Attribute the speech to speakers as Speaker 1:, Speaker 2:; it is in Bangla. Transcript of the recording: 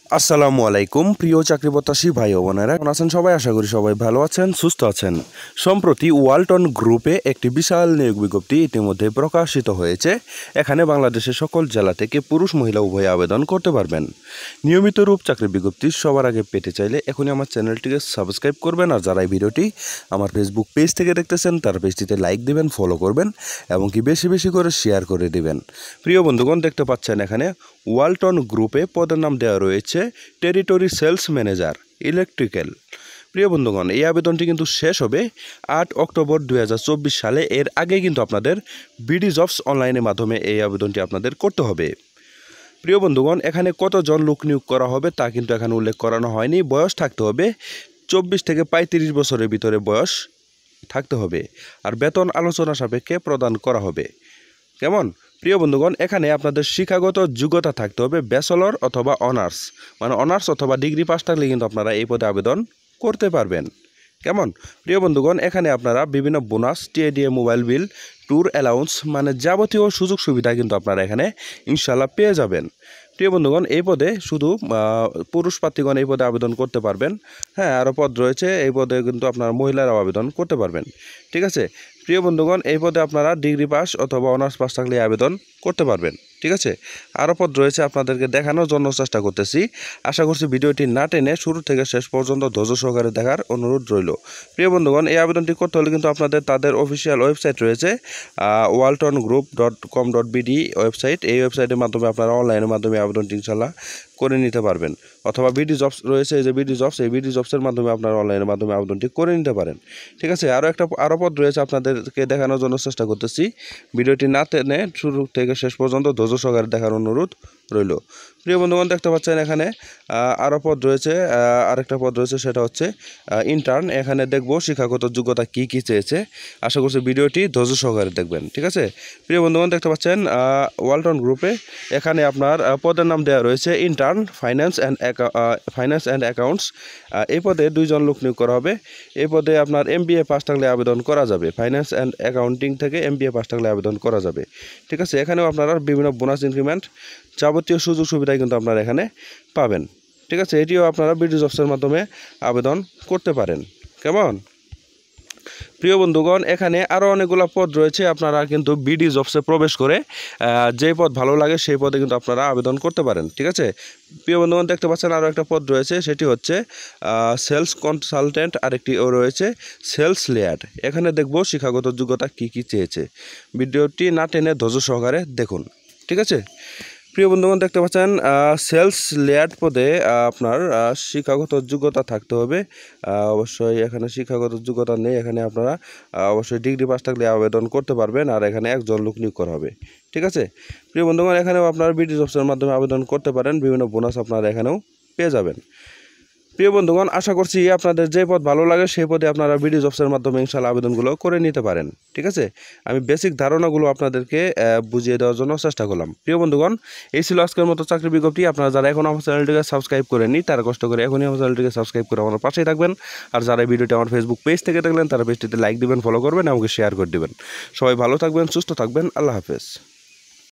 Speaker 1: আসসালামু আলাইকুম প্রিয় চাকরি প্রত্যাশী ভাই ও বোনেরা, কেমন আছেন সবাই? আশা করি সবাই ভালো আছেন, সুস্থ আছেন। সম্প্রতি ওয়ালটন গ্রুপে একটি বিশাল নিয়োগ বিজ্ঞপ্তি ইতিমধ্যে প্রকাশিত হয়েছে। এখানে বাংলাদেশের সকল জেলা থেকে পুরুষ মহিলা উভয়ে আবেদন করতে পারবেন। নিয়মিত রূপ চাকরি বিজ্ঞপ্তি সবার আগে পেতে চাইলে এখনই আমার চ্যানেলটিকে সাবস্ক্রাইব করবেন, আর যারা এই ভিডিওটি আমার ফেসবুক পেজ থেকে দেখতেছেন তার পেজটিতে লাইক দিবেন, ফলো করবেন এবং কি বেশি বেশি করে শেয়ার করে দিবেন। প্রিয় বন্ধুগণ, দেখতে পাচ্ছেন এখানে ওয়ালটন গ্রুপে পদের নাম দেওয়া রয়েছে টেরিটরি সেলস ম্যানেজার ইলেকট্রিক্যাল। প্রিয় বন্ধুগণ, এই আবেদনটি কিন্তু শেষ হবে 8 অক্টোবর 2024 সালে। এর আগে কিন্তু আপনাদের বিডি জবস অনলাইনের মাধ্যমে এই আবেদনটি আপনাদের করতে হবে। প্রিয় বন্ধুগণ, এখানে কতজন লোক নিয়োগ করা হবে তা কিন্তু এখানে উল্লেখ করানো হয়নি। বয়স থাকতে হবে 24 থেকে 35 বছরের ভিতরে বয়স থাকতে হবে, আর বেতন আলোচনা সাপেক্ষে প্রদান করা হবে। কেমন? প্রিয় বন্ধুগণ, এখানে আপনাদের শিক্ষাগত যোগ্যতা থাকতে হবে ব্যাচেলর অথবা অনার্স, মানে অনার্স অথবা ডিগ্রি পাস থাকলে কিন্তু আপনারা এই পদে আবেদন করতে পারবেন। কেমন? প্রিয় বন্ধুগণ, এখানে আপনারা বিভিন্ন bonus, TA DA, mobile bill, tour allowance, মানে যাবতীয় সুযোগ সুবিধা কিন্তু আপনারা এখানে ইনশাল্লাহ পেয়ে যাবেন। প্রিয় বন্ধুগণ, এই পদে শুধু পুরুষ প্রার্থীগণ এই পদে আবেদন করতে পারবেন। হ্যাঁ, আরও পদ রয়েছে, এই পদে কিন্তু আপনার মহিলারাও আবেদন করতে পারবেন। ঠিক আছে প্রিয় বন্ধুগণ, এই পদে আপনারা ডিগ্রি পাস অথবা অনার্স পাস থাকলে আবেদন করতে পারবেন। ঠিক আছে, আরও পদ রয়েছে, আপনাদেরকে দেখানোর জন্য চেষ্টা করতেছি। আশা করছি ভিডিওটি না টেনে শুরু থেকে শেষ পর্যন্ত ধৈর্য সহকারে দেখার অনুরোধ রইল। প্রিয় বন্ধুগণ, এই আবেদনটি করতে হলে কিন্তু আপনাদের তাদের অফিসিয়াল ওয়েবসাইট রয়েছে waltongroup.com.bd ওয়েবসাইট। এই ওয়েবসাইটের মাধ্যমে আপনারা অনলাইনের মাধ্যমে আবেদনটি ইনশাল্লাহ করে নিতে পারবেন, অথবা বিডি জবস রয়েছে, এই যে বিডি জবস, এই বিডি জবসের মাধ্যমে আপনারা অনলাইনের মাধ্যমে আবেদনটি করে নিতে পারেন। ঠিক আছে, আরও পদ রয়েছে, আপনাদেরকে দেখানোর জন্য চেষ্টা করতেছি। ভিডিওটি না টেনে শুরু থেকে শেষ পর্যন্ত ধৈর্য সহকারে দেখার অনুরোধ রইল। প্রিয় বন্ধুগণ, দেখতে পাচ্ছেন এখানে আরও পদ রয়েছে। আরেকটা পদ রয়েছে, সেটা হচ্ছে ইন্টার্ন। এখানে দেখব শিক্ষাগত যোগ্যতা কি কি চেয়েছে। আশা করছি ভিডিওটি ধৈর্য সহকারে দেখবেন। ঠিক আছে, প্রিয় বন্ধুগণ, দেখতে পাচ্ছেন ওয়ালটন গ্রুপে এখানে আপনার পদের নাম দেওয়া রয়েছে ইন্টার্ন ফাইন্যান্স অ্যান্ড অ্যাকাউন্টস। এই পদে 2 জন লোক নিয়োগ করা হবে। এই পদে আপনার MBA পাস থাকলে আবেদন করা যাবে। ফাইন্যান্স অ্যান্ড অ্যাকাউন্টিং থেকে MBA পাস থাকলে আবেদন করা যাবে। ঠিক আছে, এখানেও আপনারা বিভিন্ন বোনাস, ইনক্রিমেন্ট, যাবতীয় সুযোগ সুবিধা কিন্তু আপনারা এখানে পাবেন। ঠিক আছে, এটিও আপনারা বিডি জবসের মাধ্যমে আবেদন করতে পারেন। কেমন? প্রিয় বন্ধুগণ, এখানে আরও অনেকগুলো পদ রয়েছে। আপনারা কিন্তু বিডি জবসে প্রবেশ করে যে পদ ভালো লাগে সেই পদে কিন্তু আপনারা আবেদন করতে পারেন। ঠিক আছে, প্রিয় বন্ধুগণ, দেখতে পাচ্ছেন আরও একটা পদ রয়েছে, সেটি হচ্ছে সেলস কনসালটেন্ট। আরেকটিও রয়েছে সেলস লেয়ার। এখানে দেখব শিক্ষাগত যোগ্যতা কি কি চেয়েছে। ভিডিওটি না টেনে ধৈর্য সহকারে দেখুন। ঠিক আছে, প্রিয় বন্ধুগণ, দেখতে পাচ্ছেন সেলস লেয়ার পদে আপনার শিক্ষাগত যোগ্যতা থাকতে হবে। অবশ্যই এখানে শিক্ষাগত যোগ্যতা নেই, এখানে আপনারা অবশ্যই ডিগ্রি পাস থাকলে আবেদন করতে পারবেন, আর এখানে 1 জন লোক নিয়োগ করা হবে। ঠিক আছে, প্রিয় বন্ধুগণ, এখানেও আপনারা বিডি জবসের মাধ্যমে আবেদন করতে পারেন। বিভিন্ন বোনাস আপনারা এখানেও পেয়ে যাবেন। প্রিয় বন্ধুগণ, আশা করছি আপনাদের যে পদ ভালো লাগে সেই পদে আপনারা বিডি জবসের মাধ্যমে ইনশাআল্লাহ আবেদনগুলো করে নিতে পারেন। ঠিক আছে, আমি বেসিক ধারণাগুলো আপনাদেরকে বুঝিয়ে দেওয়ার জন্য চেষ্টা করলাম। প্রিয় বন্ধুগণ, এই ছিল আজকের মতো চাকরি বিজ্ঞপ্তি। আপনারা যারা এখন আমার চ্যানেলটিকে সাবস্ক্রাইব করেননি তারা কষ্ট করে এখনই আমার চ্যানেলটিকে সাবস্ক্রাইব করে আমার পাশেই থাকবেন। আর যারা এই ভিডিওটি আমার ফেসবুক পেজ থেকে দেখলেন তারা পেজটিতে লাইক দিবেন, ফলো করবেন এবং শেয়ার করে দিবেন। সবাই ভালো থাকবেন, সুস্থ থাকবেন। আল্লাহ হাফেজ।